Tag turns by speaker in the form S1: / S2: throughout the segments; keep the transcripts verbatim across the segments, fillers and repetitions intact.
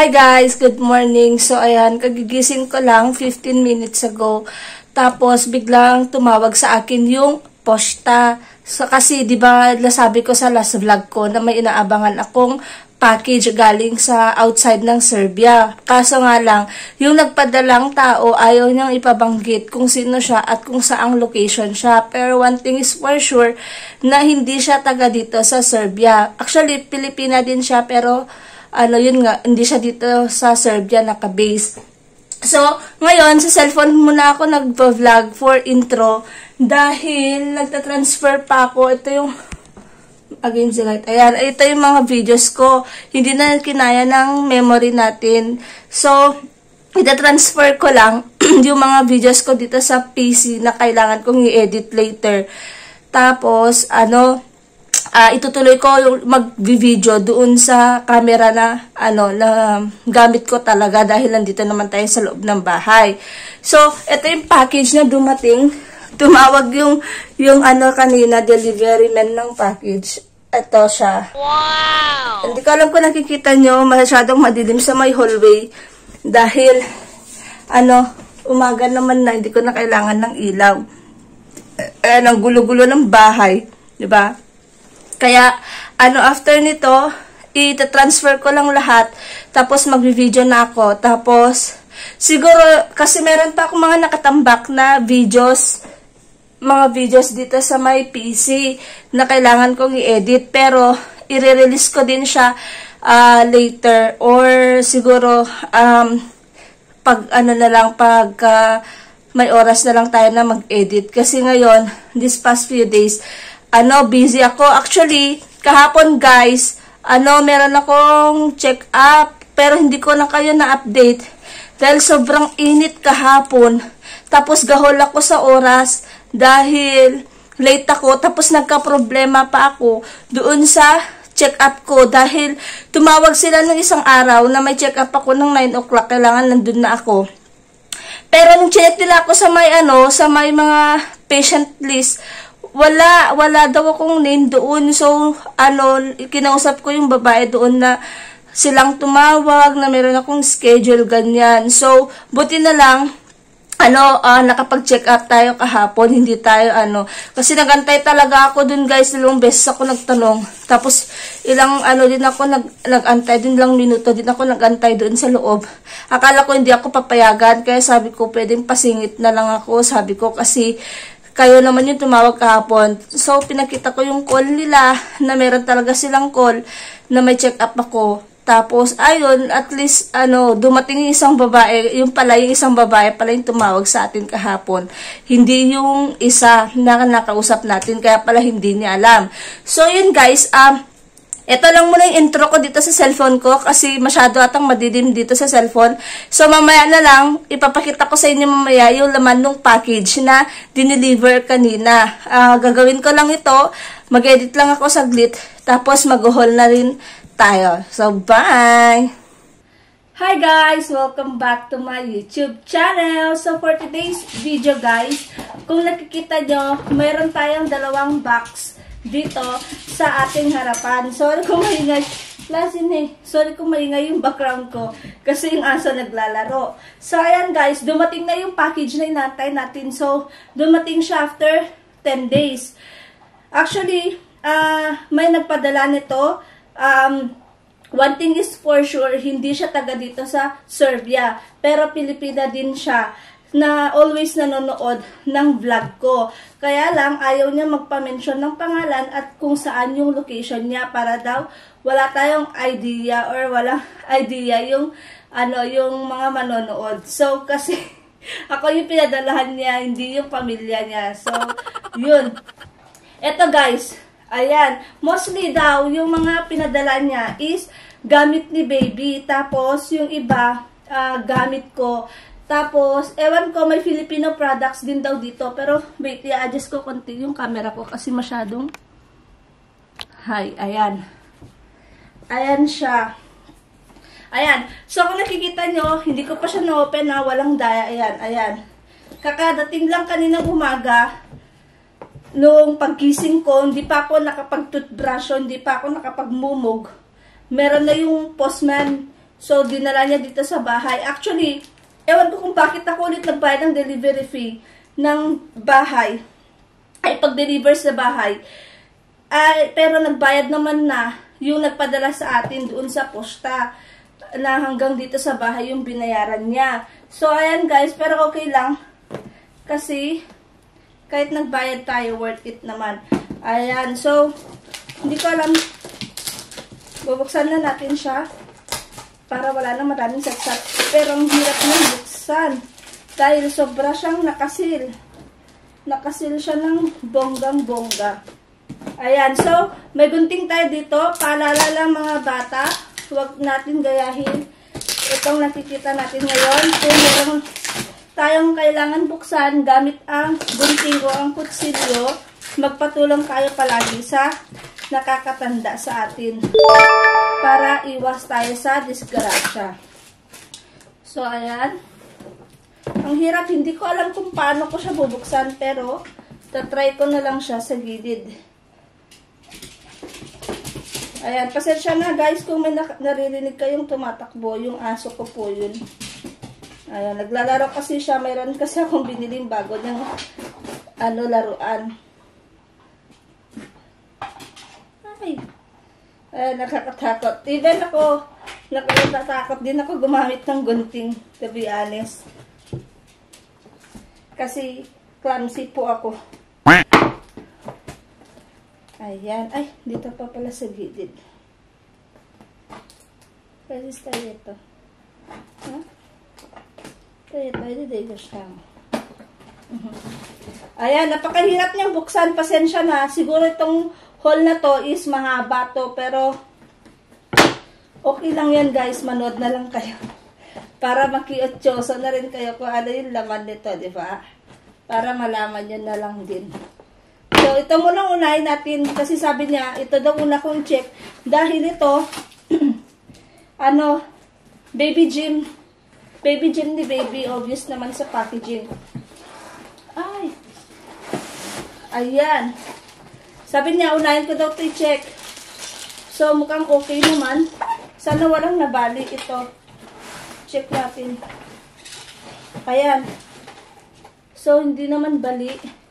S1: Hi guys, good morning. So ayan, kagigising ko lang fifteen minutes ago. Tapos biglang tumawag sa akin yung posta. So kasi 'di ba, nasabi ko sa last vlog ko na may inaabangan akong package galing sa outside ng Serbia. Kaso nga lang, yung nagpadalang tao ayaw niyang ipabanggit kung sino siya at kung saang location siya. Pero one thing is for sure na hindi siya taga dito sa Serbia. Actually, Pilipina din siya pero ano yun nga, hindi siya dito sa Serbia naka-base. So, ngayon, sa cellphone muna ako nag-vlog for intro dahil nagta-transfer pa ako. Ito yung, against the light, ayan, ito yung mga videos ko. Hindi na kinaya ng memory natin. So, ita-transfer ko lang yung mga videos ko dito sa P C na kailangan kong i-edit later. Tapos, ano, Uh, itutuloy ko yung mag-video doon sa camera na ano na gamit ko talaga dahil nandito naman tayo sa loob ng bahay. So, ito yung package na dumating. Tumawag yung yung ano kanina, delivery man ng package. Ito siya. Wow! Hindi ko alam kung nakikita nyo, masyadong madilim sa may hallway dahil ano, umaga naman na, hindi ko na kailangan ng ilaw. Eh, ang gulo-gulo ng bahay, 'di ba? Kaya, ano, after nito, ita-transfer ko lang lahat, tapos mag-video na ako. Tapos, siguro, kasi meron pa akong mga nakatambak na videos, mga videos dito sa my P C, na kailangan kong i-edit, pero, i-release ko din siya uh, later, or siguro, um, pag, ano na lang, pag, uh, may oras na lang tayo na mag-edit. Kasi ngayon, this past few days, ano, busy ako. Actually, kahapon guys, ano, meron akong check up, pero hindi ko na kayo na-update. Dahil sobrang init kahapon. Tapos gahol ako sa oras, dahil late ako, tapos nagka-problema pa ako doon sa check up ko. Dahil tumawag sila ng isang araw na may check up ako ng nine o'clock, kailangan nandun na ako. Pero nung check nila ako sa may, ano, sa may mga patient list, Wala, wala daw akong name doon. So, ano, kinausap ko yung babae doon na silang tumawag, na meron akong schedule, ganyan. So, buti na lang, ano, uh, nakapag-check up tayo kahapon, hindi tayo, ano, kasi nagantay talaga ako doon guys, dalawang beses ako nagtanong. Tapos, ilang, ano din ako, nag, nagantay din lang minuto, din ako nagantay doon sa loob. Akala ko hindi ako papayagan, kaya sabi ko, pwedeng pasingit na lang ako, sabi ko, kasi, kayo naman yung tumawag kahapon. So, pinakita ko yung call nila na meron talaga silang call na may check up ako. Tapos, ayun, at least, ano, dumating yung isang babae, yung pala, yung isang babae pala yung tumawag sa atin kahapon. Hindi yung isa na nakausap natin, kaya pala hindi niya alam. So, yun guys, um, ito lang muna yung intro ko dito sa cellphone ko kasi masyado atang madidim dito sa cellphone. So, mamaya na lang, ipapakita ko sa inyo mamaya yung laman ng package na dineliver kanina. Uh, gagawin ko lang ito, mag-edit lang ako saglit, tapos mag-haul na rin tayo. So, bye! Hi guys! Welcome back to my YouTube channel. So, for today's video guys, kung nakikita nyo, mayroon tayong dalawang box dito sa ating harapan. Sorry kung maingay. Lasin eh. Sorry kung maingay yung background ko. Kasi yung aso naglalaro. So, ayan guys. Dumating na yung package na inantay natin. So, dumating siya after ten days. Actually, uh, may nagpadala nito. Um, one thing is for sure, hindi siya taga dito sa Serbia. Pero Pilipina din siya, na always nanonood ng vlog ko. Kaya lang, ayaw niya magpa-mention ng pangalan at kung saan yung location niya para daw wala tayong idea or walang idea yung, ano, yung mga manonood. So, kasi ako yung pinadalahan niya, hindi yung pamilya niya. So, yun. Eto guys, ayan. Mostly daw, yung mga pinadala niya is gamit ni baby. Tapos, yung iba, uh, gamit ko. Tapos, ewan ko, may Filipino products din daw dito. Pero, wait, i-adjust ko konti yung camera ko kasi masyadong high. Ayan. Ayan siya. Ayan. So, kung nakikita nyo, hindi ko pa siya na-open na walang daya. Ayan, ayan. Kakadating lang kaninang umaga, nung pagkising ko, hindi pa ako nakapag-toothbrush, hindi pa ako nakapag-mumog. Meron na yung postman So, dinala niya dito sa bahay. Actually, ewan ko kung bakit ako ulit nagbayad ng delivery fee ng bahay. Ay, pag-deliver sa bahay. Ay, pero nagbayad naman na yung nagpadala sa atin doon sa posta na hanggang dito sa bahay yung binayaran niya. So, ayan guys, pero okay lang. Kasi, kahit nagbayad tayo, worth it naman. Ayan, so, hindi ko alam. Bubuksan na natin siya para wala na maraming satsat. Pero ang hirap na buksan dahil sobra siyang nakasil. Nakasil siya ng bonggang-bongga. Ayan, so, may gunting tayo dito. Paalala lang mga bata, huwag natin gayahin itong nakikita natin ngayon. Kung meron tayong kailangan buksan gamit ang gunting o ang kutsilyo, magpatulong tayo palagi sa nakakatanda sa atin para iwas tayo sa disgrasya. So, ayan. Ang hirap, hindi ko alam kung paano ko siya bubuksan, pero tatry ko na lang siya sa gilid. Ayan, pasensya na guys kung may naririnig kayong tumatakbo, yung aso ko po yun. Ayan, naglalaro kasi siya, mayroon kasi akong biniling bago niyang ano, laruan. Ay, ayan, nakakatakot. Even ako, nakakatakot din ako gumamit ng gunting, to be honest. Kasi, clumsy po ako. Ayan. Ay, dito pa pala sa gilid. Kasi tayo ito. Ha? Tayo tayo dito siya. Ayan, napakahirap niyang buksan. Pasensya na. Siguro itong haul na to is mahaba to. Pero, okay lang yan guys. Manood na lang kayo. Para makiotyoso na rin kayo kung ano yung laman nito, di ba? Para malaman nyo na lang din. So, ito muna unahin natin. Kasi sabi niya, ito daw una kong check. Dahil ito, ano, baby gym. Baby gym ni baby. Obvious naman sa packaging. Ay. Ayan. Sabi niya, unahin ko daw ito i-check. So, mukhang okay naman. Sana walang nabali ito. Check natin. Ayan. So, hindi naman bali.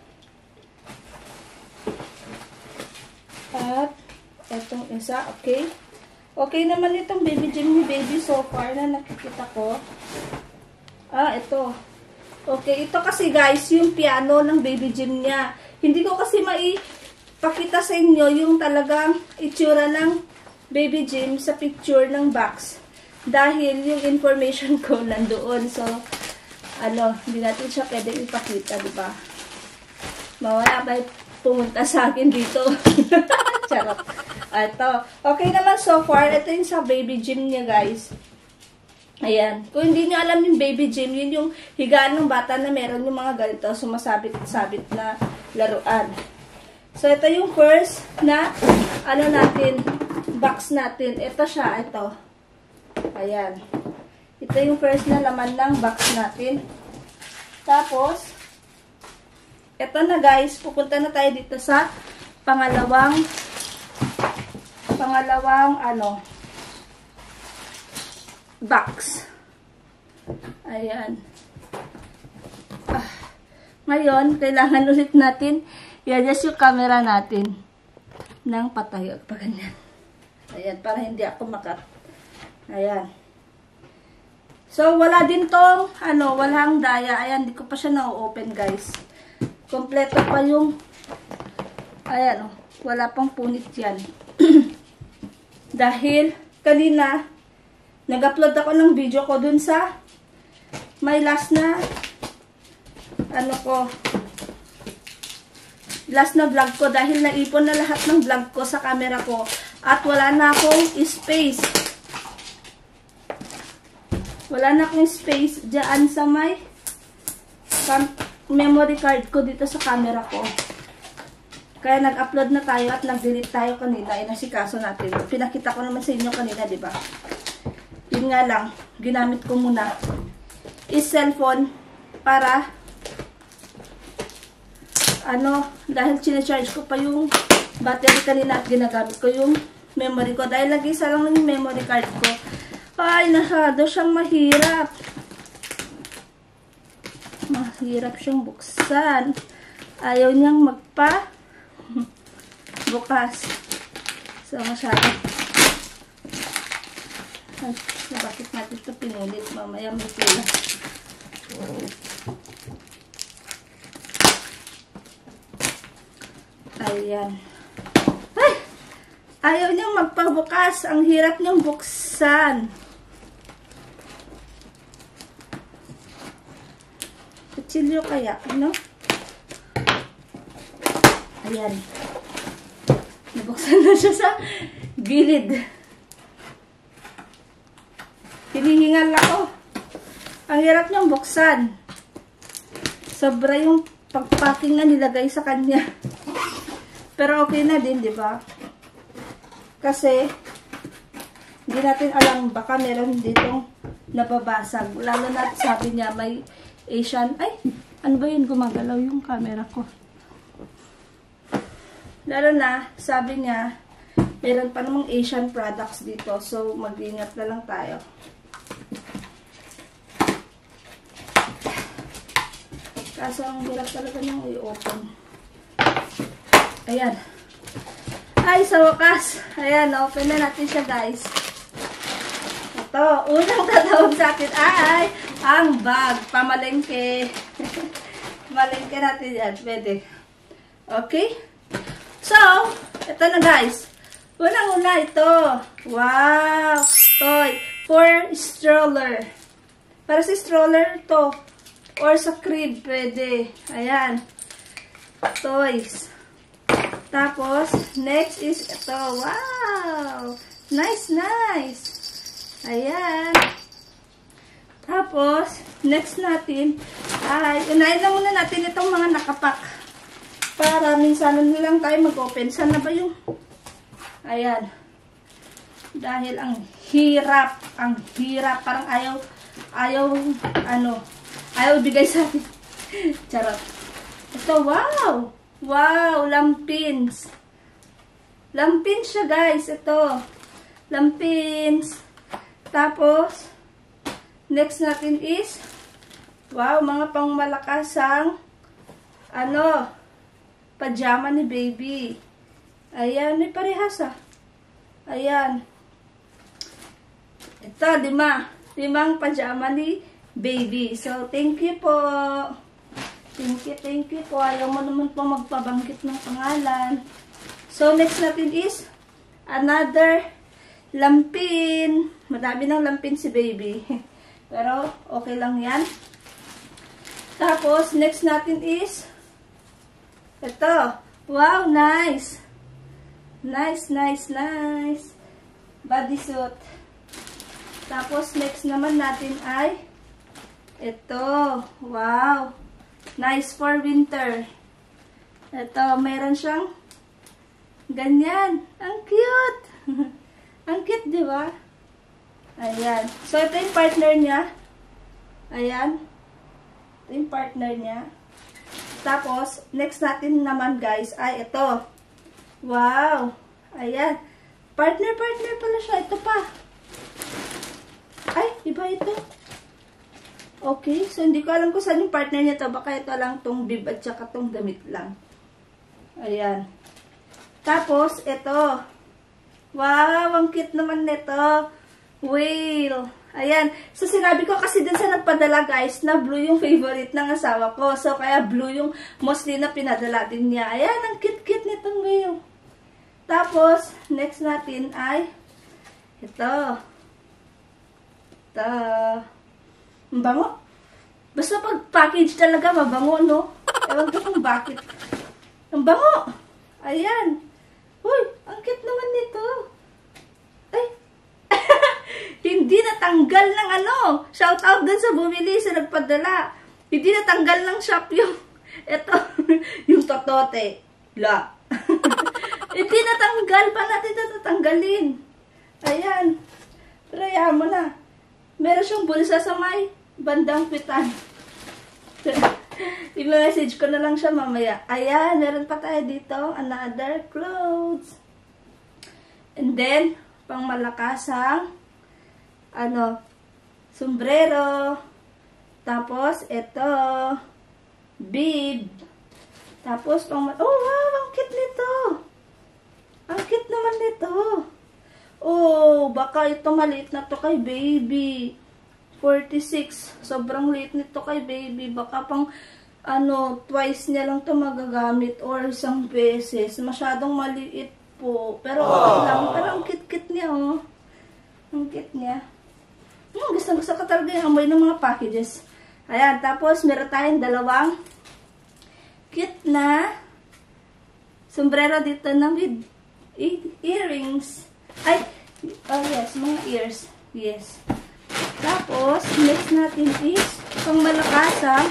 S1: At, etong isa, okay. Okay naman itong baby gym ni baby so far na nakikita ko. Ah, ito. Okay, ito kasi guys, yung piano ng baby gym niya. Hindi ko kasi maipakita sa inyo yung talagang itsura ng baby gym sa picture ng box. Dahil yung information ko nandoon. So, ano, hindi natin siya pwedeng ipakita, di ba? Mawala ba pumunta sa akin dito? Charot. Ito. Okay naman so far. Ito yung sa baby gym niya, guys. Ayan. Kung hindi niyo alam yung baby gym, yun yung higaan ng bata na meron yung mga ganito, sumasabit-sabit na laruan. So, ito yung first na, ano natin, box natin. Ito siya, ito. Ayan. Ito yung first na laman ng box natin. Tapos, ito na guys, pupunta na tayo dito sa pangalawang, pangalawang, ano, box. Ayan. Ah. Ngayon, kailangan ulit natin i-adjust yung camera natin ng patayo. Pa ganyan. Ayan, para hindi ako makat. Ayan. So, wala din tong, ano, walang daya. Ayan, di ko pa siya na-open, guys. Kompleto pa yung, ayan, oh, wala pang punit yan. Dahil, kanina, nag-upload ako ng video ko dun sa, may last na, ano ko, last na vlog ko. Dahil naipon na lahat ng vlog ko sa camera ko. At wala na akong space. Wala na akong space dyan sa may memory card ko dito sa camera ko. Kaya nag-upload na tayo at nag-delete tayo kanina. Inasikaso natin. Pinakita ko naman sa inyo kanina, di ba? Yun nga lang, ginamit ko muna is cellphone para ano, dahil sinacharge ko pa yung battery kanina at ginagamit ko yung memory ko. Dahil lagi isa lang yung memory card ko. Ay, nasado siyang mahirap. Mahirap siyang buksan. Ayaw niyang magpa bukas. So, masyado. Ay, bakit natin ito pinulit? Mamaya may pila. Ayan. Ay! Ayaw niyang magpabukas. Ang hirap niyang buksan. Kutsilyo kaya, ano? Ayan. Nabuksan na siya sa gilid. Hinihingal ako. Ang hirap niyang buksan. Sobra yung pagpacking na nilagay sa kanya. Pero okay na din, di ba? Kasi, hindi natin alam, baka meron ditong nababasag. Lalo na sabi niya, may Asian, ay, ano ba yun? Gumagalaw yung camera ko. Lalo na, sabi niya, meron pa namang Asian products dito. So, mag-ingat na lang tayo. Kaso, ang hirap talaga niyang i-open. Ayan. Ay, sa wakas. Ayan, open na natin siya, guys. Ito, unang tatawag sa atin ay ang bag. Pamalengke. Malengke natin yan. Pwede. Okay? So, ito na, guys. Unang-una ito. Wow! Toy. For stroller. Para sa stroller to. Or sa crib, pwede. Ayan. Toys. Tapos, next is ito. Wow! Nice, nice. Ayan. Tapos, next natin ay, unahin na muna natin itong mga nakapak. Para minsan na lang tayo mag-open. Saan na ba yung? Ayan. Dahil ang hirap, ang hirap. Parang ayaw, ayaw, ano, ayaw bigay sa atin. Charot. Ito, wow! Wow, lampins. Lampins siya, guys. Ito. Lampins. Tapos, next natin is, wow, mga pangmalakasang, ano, pajama ni baby. Ayan, may parehas ah. Ayan. Ito, lima. Limang pajama ni baby. So, thank you po. Thank you, thank you po. Ayaw mo naman po magpabanggit ng pangalan. So, next natin is another lampin. Madami ng lampin si baby. Pero, okay lang yan. Tapos, next natin is ito. Wow, nice. Nice, nice, nice. Bodysuit. Tapos, next naman natin ay ito. Wow. Nice for winter. Ito, meron siyang ganyan. Ang cute. Ang cute, di ba? Ayan. So, ito yung partner niya. Ayan. Ito yung partner niya. Tapos, next natin naman, guys, ay ito. Wow. Ayan. Partner-partner pala siya. Ito pa. Ay, iba ito. Okay, so hindi ko alam kung saan yung partner niya to. Baka ito lang tong bib at saka tong damit lang. Ayan. Tapos, ito. Wow, ang cute naman nito. Whale. Ayan. So, sinabi ko kasi dun sa nagpadala, guys, na blue yung favorite ng asawa ko. So, kaya blue yung mostly na pinadala din niya. Ayan, ang cute-cute nitong whale. Tapos, next natin ay ito. Ito. Ang bango. Basta pag package talaga, mabango, no? Ewan ko kung bakit. Ang bango. Ayan. Uy, ang cute naman nito. Ay. Hindi natanggal ng ano. Shout out dun sa bumili, sa nagpadala. Hindi natanggal ng shop yung, ito, yung totote. La. Hindi natanggal. Pa natin ito tatanggalin. Ayan. Pero ayaw mo na. Meron siyang bulsa sa may bandang pitan. I-message ko na lang siya mamaya. Ayan, meron pa tayo dito. Another clothes. And then, pang malakasang ano, sombrero. Tapos, ito, bib. Tapos, pang, oh wow, ang cute nito. Ang cute naman nito. Oh, baka ito maliit na to kay baby. forty-six. Sobrang liit nito kay baby. Baka pang, ano, twice niya lang to magagamit or isang beses. Masyadong maliit po. Pero okay lang. Pero ang cute-cute niya, oh. Ang cute niya. Hmm, gusto-gusto ko talaga yung amoy ng mga packages. Ayan, tapos meron tayong dalawang cute na sombrero dito na with earrings. Ay, oh yes, mga ears. Yes. Tapos, next natin is pang malakasang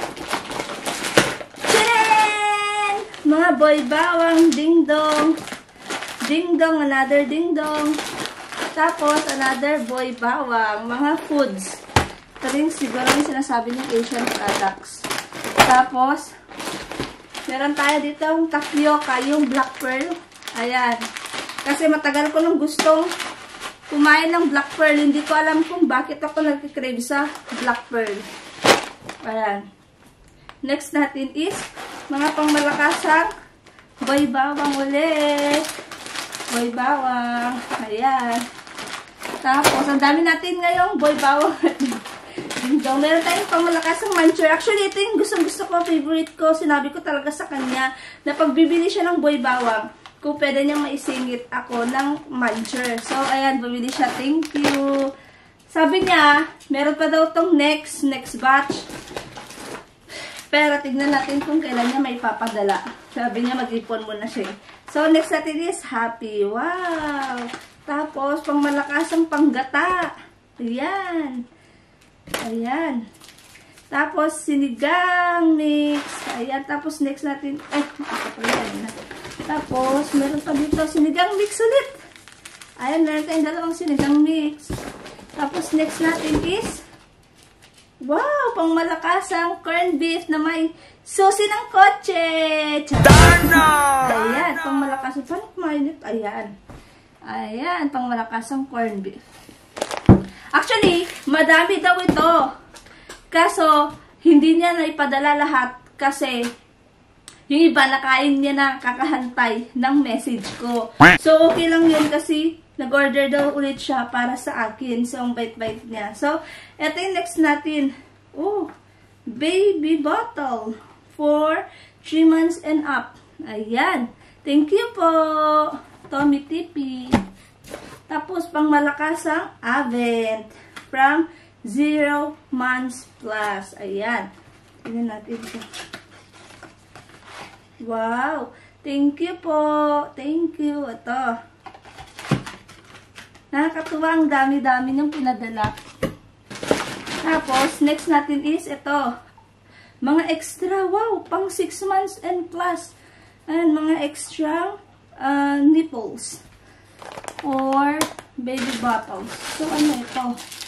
S1: tcharan! Mga boy bawang, ding-dong. Ding-dong, another ding-dong. Tapos, another boy bawang. Mga foods. Ito rin siguro yung sinasabi ng Asian products. Tapos, meron tayo dito yung tapioca, yung black pearl. Ayan. Kasi matagal ko nung gustong kumain ng black pearl. Hindi ko alam kung bakit ako nagkikrave sa black pearl. Ayan. Next natin is mga pangmalakasang boy bawang ulit. Boy bawang. Ayan. Tapos, ang dami natin ngayong boy bawang. So, meron tayong pangmalakasang muncher. Actually, ito yung gustong-gusto ko, favorite ko. Sinabi ko talaga sa kanya na pag bibili siya ng boy bawang, kung pwede niyang maisingit ako ng muncher. So, ayan, bumili siya. Thank you. Sabi niya, meron pa daw tong next, next batch. Pero, tignan natin kung kailan niya may papadala. Sabi niya, mag-ipon muna siya. So, next natin is happy. Wow! Tapos, pang malakasang panggata. Ayan. Ayan. Tapos, sinigang mix. Ayan. Tapos, next natin, ay, ayan na. Tapos, meron pa dito, sinigang mix ulit. Ayan, meron tayong dalawang sinigang mix. Tapos, next natin is, wow, pang malakasang corned beef na may susi ng kotse.
S2: Darna!
S1: Ayan, pang malakasang, paano kumainit? Ayan. Ayan, pang malakasang corned beef. Actually, madami daw ito. Kaso, hindi niya na ipadala lahat kasi yung iba nakain niya na kakahantay ng message ko. So, okay lang yun kasi nag-order daw ulit siya para sa akin. So, ang bite-bite niya. So, eto yung next natin. Oh, baby bottle for three months and up. Ayan. Thank you po, Tommy Tippy. Tapos, pang malakasang Avent from zero months plus. Ayan. Tignan natin ito. Wow. Thank you po. Thank you. Ito. Nakakatuwa, ang dami-dami niyong pinadala. Tapos, next natin is ito. Mga extra. Wow. Pang six months and plus. Ayan, mga extra uh, nipples. Or baby bottles. So, ano ito?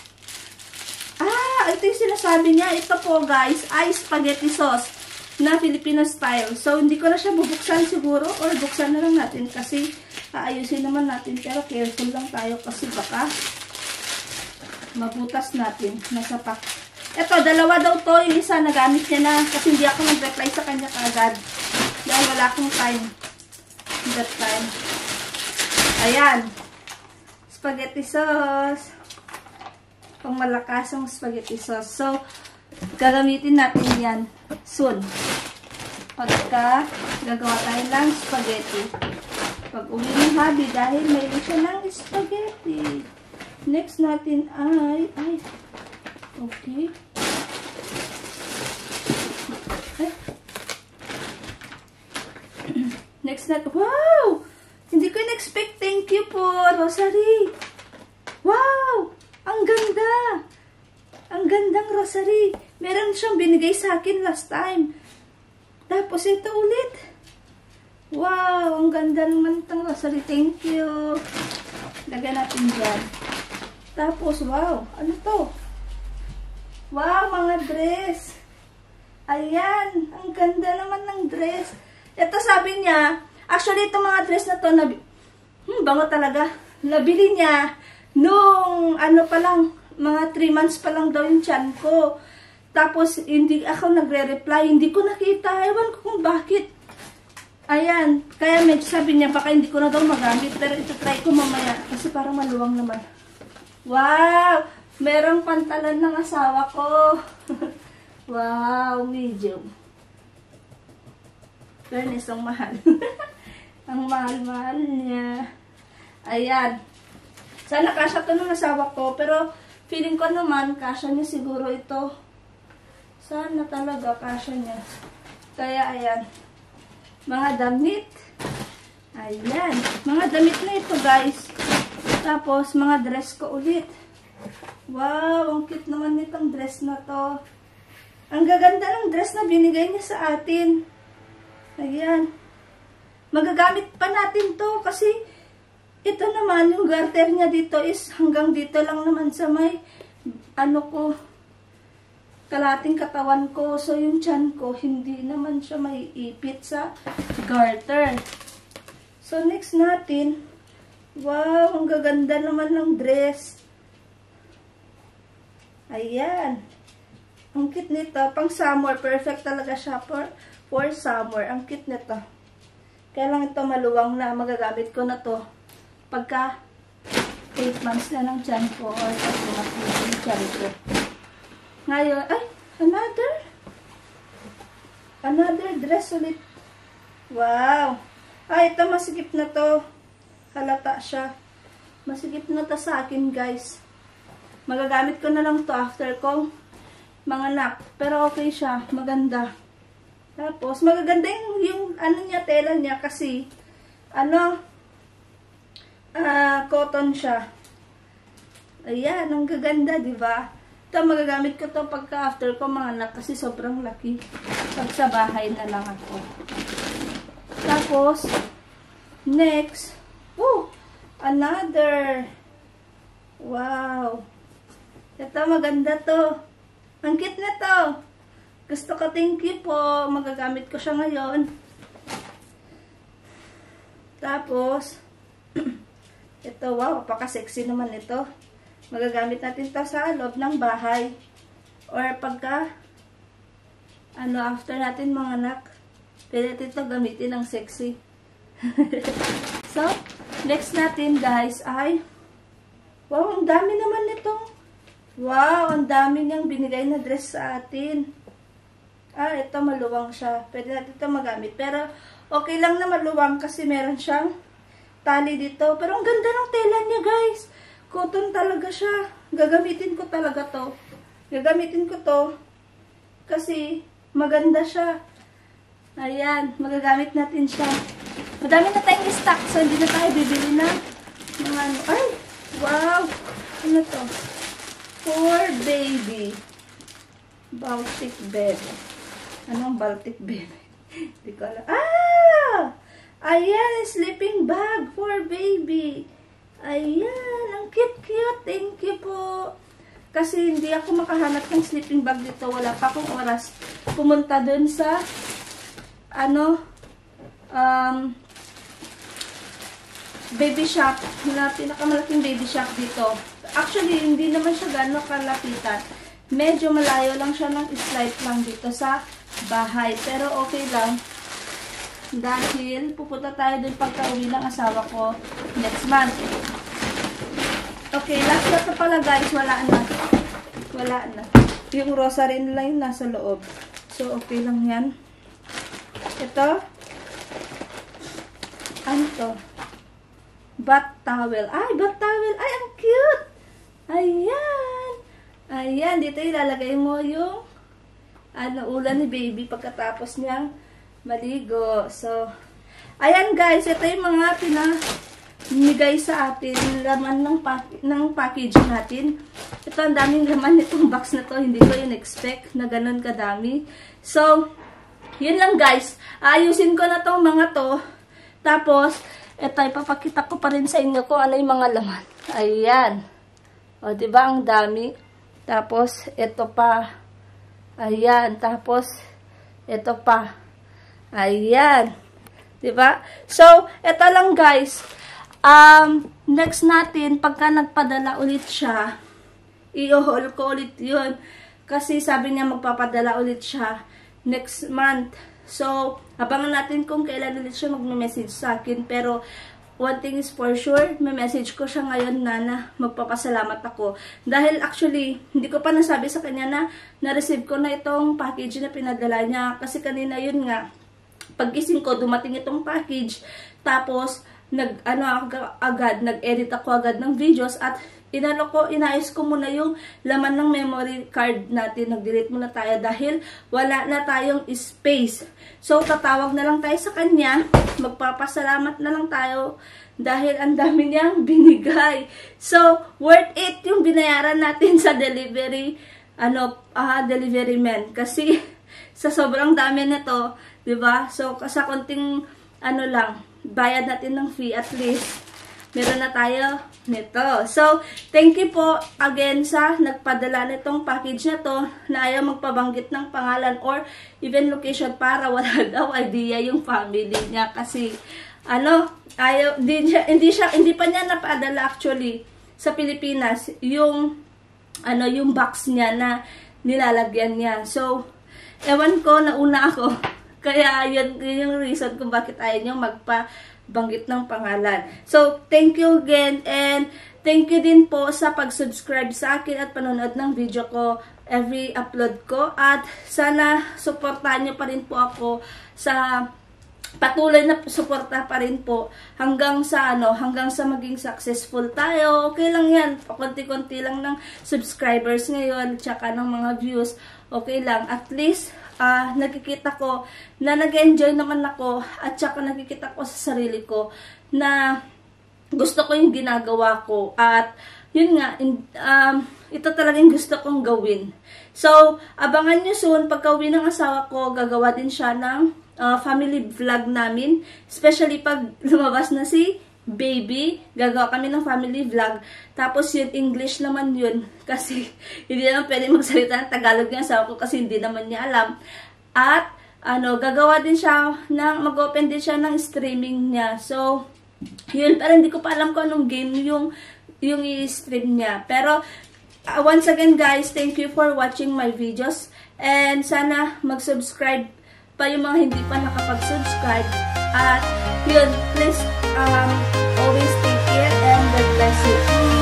S1: Ah, ito yung sinasabi niya. Ito po, guys, ay spaghetti sauce na Filipino style. So, hindi ko na siya bubuksan siguro or buksan na lang natin kasi aayusin naman natin. Pero careful lang tayo kasi baka mabutas natin. Nasa pack. Ito, dalawa daw to. Yung isa nagamit niya na kasi hindi ako nag-reply sa kanya kagad. Dahil wala akong time. That time. Ayan. Spaghetti sauce. Pang malakasang spaghetti sauce. So, gagamitin natin yan soon. Pagka gagawa tayo ng spaghetti. Pag uwi ng hubby, dahil mayroon siya ng spaghetti. Next natin ay, ay, okay. Ay. Next natin, wow! Hindi ko in-expect. Thank you po, Rosary. Wow! Ang ganda! Ang gandang rosary. Meron siyang binigay sa akin last time. Tapos ito ulit. Wow! Ang ganda naman itong rosary. Thank you. Lagyan natin dyan. Tapos, wow! Ano to? Wow! Mga dress. Ayan! Ang ganda naman ng dress. Ito sabi niya, actually, itong mga dress na to, nabi, hmm, bango talaga. Nabili niya nung, ano pa lang, mga three months pa lang daw yung tiyan ko. Tapos, hindi ako nagre-reply. Hindi ko nakita. Ewan ko kung bakit. Ayan. Kaya medyo sabi niya, baka hindi ko na daw magamit. Pero ito try ko mamaya. Kasi parang maluwang naman. Wow! Merong pantalan ng asawa ko. Wow! Medium. Fairness, ang mahal. Ang mahal-mahal niya. Ayan. Sana kasha to ng asawa ko. Pero, feeling ko naman, kasha niya siguro ito. Sana talaga kasha niya. Kaya, ayan. Mga damit. Ayan. Mga damit na ito, guys. Tapos, mga dress ko ulit. Wow, ang cute naman nitong dress na to. Ang gaganda ng dress na binigay niya sa atin. Ayan. Magagamit pa natin to kasi ito naman, yung garter niya dito is hanggang dito lang naman sa may ano ko, kalating katawan ko. So, yung tiyan ko, hindi naman siya may ipit sa garter. So, next natin, wow, ang gaganda naman ng dress. Ayan. Ang cute nito. Pang summer. Perfect talaga siya for, for summer. Ang cute nito. Kaya lang ito maluwang na. Magagamit ko na to pagka eight months na ng tiyan ko or pag lumaki yung tiyan ko. Ngayon, ay, another. Another dress ulit. Wow. Ay, ito masigip na to. Halata siya. Masigip na to sa akin, guys. Magagamit ko na lang to after ko mga anak. Pero okay siya. Maganda. Tapos, magaganda yung, yung ano niya, tela niya kasi ano, uh, cotton siya. Ayan, ang gaganda, diba? Ito, magagamit ko to pagka after ko mga anak kasi sobrang laki. Pag sa bahay na lang ako. Tapos, next, oh, another. Wow. Ito, maganda to. Ang cute na to. Gusto ko, thank you po. Magagamit ko siya ngayon. Tapos, ito, wow, paka-sexy naman ito. Magagamit natin to sa loob ng bahay. Or pagka, ano, after natin mga anak, pwede natin ito gamitin ng sexy. So, next natin guys ay, wow, ang dami naman nitong, wow, ang dami niyang binigay na dress sa atin. Ah, ito maluwang siya. Pwede natin ito magamit. Pero, okay lang na maluwang kasi meron siyang tali dito. Pero, ang ganda ng tela niya, guys. Cotton talaga siya. Gagamitin ko talaga to. Gagamitin ko to. Kasi, maganda siya. Ayan, magagamit natin siya. Madami na tayong stock. So, hindi na tayo bibili na mga ano. Ay, wow. Ano to? For baby. Baltic baby. Anong Baltic baby? Hindi ko alam. Ah! Ayan, sleeping bag for baby. Ayan, ang cute-cute. Thank you po. Kasi hindi ako makahanap ng sleeping bag dito. Wala pa akong oras pumunta dun sa ano, um, baby shop. Na pinakamalaking baby shop dito. Actually, hindi naman siya gano'ng kalapitan. Medyo malayo lang siya ng slight lang dito sa bahay. Pero okay lang. Dahil pupunta tayo dun pagka-uwi ng asawa ko next month. Okay, last na ito pala guys. Wala na. Wala na. Yung rosary nila yung nasa loob. So, okay lang yan. Ito. Ano to? Bath towel. Ay, bath towel. Ay, ang cute. Ayan. Ayan, dito ilalagay mo yung ano, ulan ni baby pagkatapos niyang maligo. So, ayan guys, ito yung mga pinamigay sa atin, laman ng, pack ng package natin. Ito, ang daming laman nitong box na to. Hindi ko in-expect na ganun kadami. So, yun lang guys. Ayusin ko na tong mga to. Tapos, ito, ipapakita ko pa rin sa inyo kung ano yung mga laman. Ayan. O, diba ang dami? Tapos, ito pa. Ayan. Tapos, ito pa. Ayan. Diba? So, ito lang guys. Um, next natin, pagka nagpadala ulit siya, i-haul ko ulit yun. Kasi sabi niya magpapadala ulit siya next month. So, abangan natin kung kailan ulit siya mag-message sa akin. Pero, one thing is for sure, may message ko siya ngayon na, na magpapasalamat ako. Dahil actually, hindi ko pa nasabi sa kanya na na-receive ko na itong package na pinadala niya. Kasi kanina yun nga, paggising ko, dumating itong package. Tapos, nag, ano, agad, nag-edit ako agad ng videos at inano ko, inayos ko muna yung laman ng memory card natin. Nag-delete muna tayo dahil wala na tayong space. So, tatawag na lang tayo sa kanya. Magpapasalamat na lang tayo dahil ang dami niyang binigay. So, worth it yung binayaran natin sa delivery, ano, uh, delivery man. Kasi, sa sobrang dami nito, diba? So, sa konting, ano lang, bayad natin ng fee, at least, meron na tayo nito. So, thank you po again sa nagpadala nitong package na to na ayaw magpabanggit ng pangalan or even location para wala daw idea yung family niya. Kasi, ano, ayaw, hindi, siya, hindi, siya, hindi pa niya napadala actually sa Pilipinas yung, ano, yung box niya na nilalagyan niya. So, ewan ko, nauna ako. Kaya, yun, yun yung reason kung bakit ayaw niyo magpa banggit ng pangalan. So, thank you again and thank you din po sa pag-subscribe sa akin at panonood ng video ko every upload ko at sana suportahan nyo pa rin po ako sa patuloy na suporta pa rin po hanggang sa ano, hanggang sa maging successful tayo. Okay lang yan, konti-konti lang ng subscribers ngayon tsaka ng mga views. Okay lang, at least Uh, nakikita ko na nag-enjoy naman ako at saka nakikita ko sa sarili ko na gusto ko yung ginagawa ko at yun nga, in, um, ito talagang gusto kong gawin. So, abangan nyo soon, pagka-uwi ng asawa ko, gagawa din siya ng uh, family vlog namin, especially pag lumabas na si baby, gagawa kami ng family vlog. Tapos yun, English naman yun. Kasi hindi naman pwede magsalita ng Tagalog niya sa ako kasi hindi naman niya alam. At ano, gagawa din siya ng, mag-open din siya ng streaming niya. So, yun, pero hindi ko pa alam kung anong game yung, yung i-stream niya. Pero, uh, once again guys, thank you for watching my videos. And sana mag-subscribe pa yung mga hindi pa nakapag-subscribe. At yun, please um, always take care and God bless you.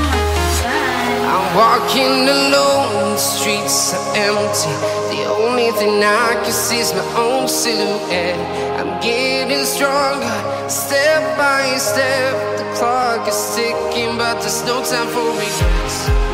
S1: Bye!
S2: I'm walking alone, the streets are empty. The only thing I can see is my own silhouette. I'm getting stronger, step by step. The clock is ticking, but there's no time for regrets.